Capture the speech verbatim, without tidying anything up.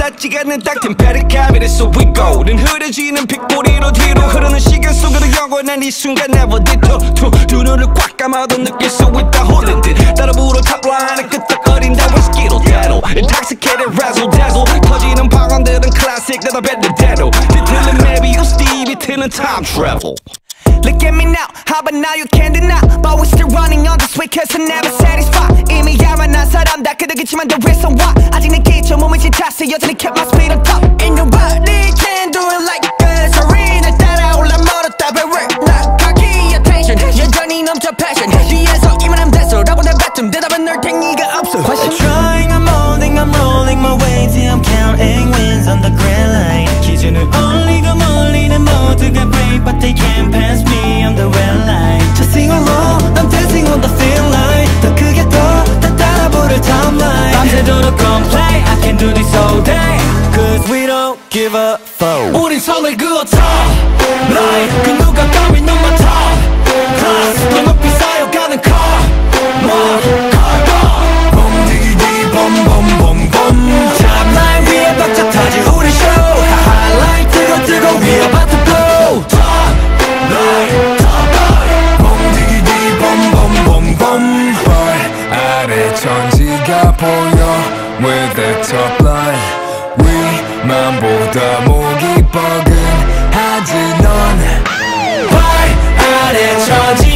와닿지 않는 딱 템페리카비 So we go 는 흐려지는 빗꼬리로 뒤로 흐르는 시간 속으로 영원한 이 순간 never detour 두 눈을 꽉 감아도 느낄 수 있다 홀린 듯 따라 불어 탑라인에 끄떡거린다 위스키로 대로 Intoxicated razzle dazzle 터지는 방언들은 클래식 내가 뱉는 대로 뒤틀린 maybe you Stevie 틀린 time travel. Look at me now, how about now you can't deny But we're still running on this way cause I'm never satisfied 이미 야만한 사람 다 그러겠지만 the reason why 아직 내 기초 몸을 지쳤어 여전히 kept my speed on top Ain't nobody can do it like this 소리 날 따라올라 멀었다 but we're not cocky attention 여전히 넘쳐 passion 뒤에서 이만하면 됐어 라고 내 뱉음 대답은 널 탱이가 없어 I'm trying, I'm molding, I'm rolling my way till I'm counting wins on the grand line 기준을 올리고 몰리는 모두가 break but they can't pass me on the red line Just sing along, I'm dancing on the thin line 더 크게 더, 다 따라 부를 timeline 밤새도록 complain, I can do this all day Cause we don't give a fuck 우린 선을 그어 top line 그 누가 감히 눈만 top class 더 높이 쌓여가는 car more car bomb 봄디기디 봄봄봄봄 timeline 위에 박자 터지 우리 show highlight 뜨거 뜨거 we about to blow top line 천지가 보여 with the top line 위만보다 목이 뻐근하지 넌 발 아래 천지